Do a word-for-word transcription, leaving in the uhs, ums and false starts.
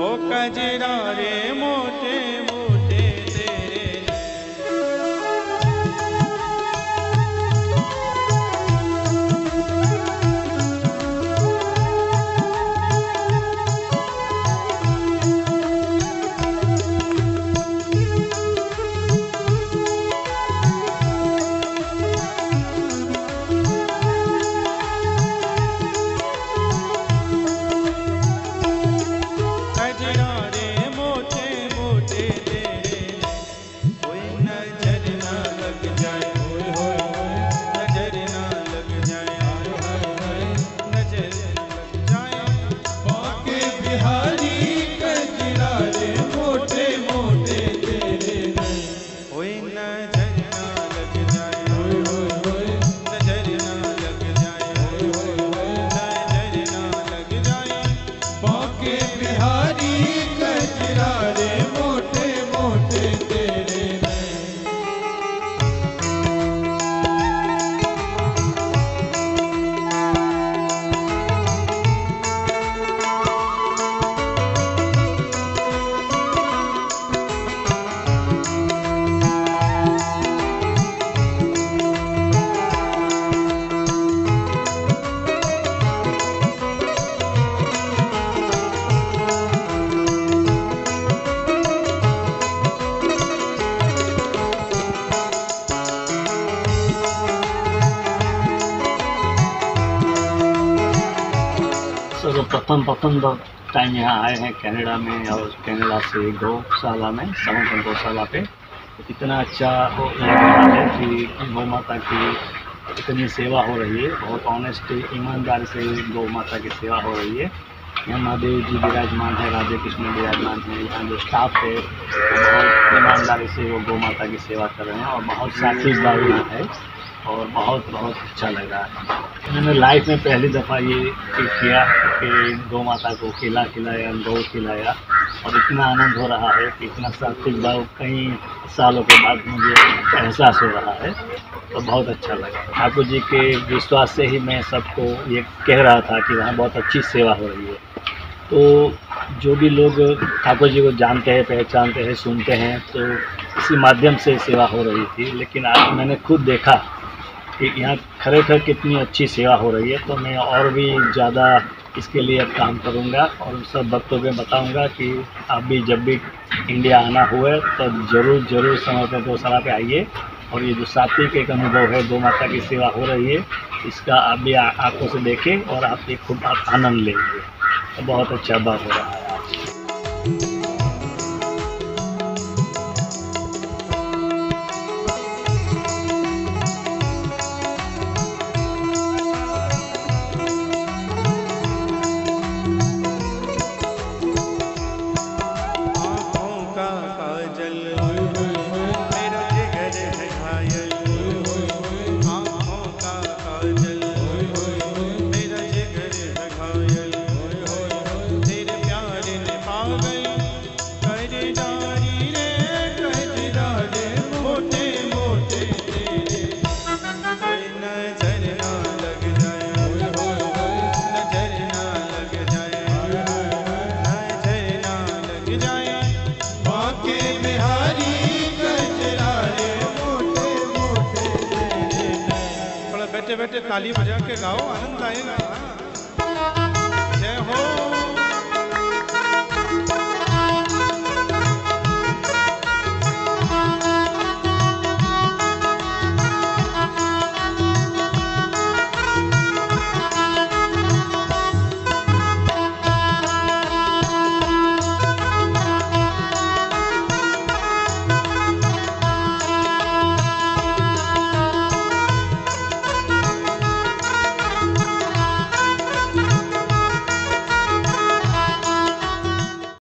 ओ कजरा रे मोटे मोटे तेरे प्रथम प्रथम टाइम यहाँ आए हैं कनाडा में, और कनाडा से गौशाला में समर्पण गौशाला पे इतना अच्छा लग रहा है कि गौ माता की इतनी सेवा हो रही है। बहुत ऑनेस्ट ईमानदारी से गौ माता की सेवा हो रही है। यहाँ महादेव जी विराजमान है, राधे कृष्ण विराजमान है। यहाँ जो स्टाफ है बहुत ईमानदारी से वो गौ माता की सेवा कर रहे हैं और बहुत साथी भाव यहाँ है और बहुत बहुत अच्छा लग रहा है। मैंने लाइफ में पहली दफ़ा ये किया कि गौ माता को खिला खिलाया, गौ खिलाया, और इतना आनंद हो रहा है कि इतना सात्विक भाव कई सालों के बाद मुझे एहसास हो रहा है, तो बहुत अच्छा लगा। ठाकुर जी के विश्वास से ही मैं सबको ये कह रहा था कि वहाँ बहुत अच्छी सेवा हो रही है। तो जो भी लोग ठाकुर जी को जानते हैं, पहचानते हैं, सुनते हैं, तो इसी माध्यम से सेवा हो रही थी। लेकिन आज मैंने खुद देखा कि यहाँ खरेखर कितनी अच्छी सेवा हो रही है, तो मैं और भी ज़्यादा इसके लिए अब काम करूँगा और सब भक्तों को बताऊँगा कि आप भी जब भी इंडिया आना हुए तो ज़रूर ज़रूर समर्पण गौशाला पे आइए, और ये जो सात्विक एक अनुभव है, गौ माता की सेवा हो रही है, इसका आप भी आँखों से देखें और आप एक खूब आप आनंद लेंगे। तो बहुत अच्छा बात हो रहा है आज। बैठे बैठे ताली बजा के गाओ, आनंद आएगा। जय हो।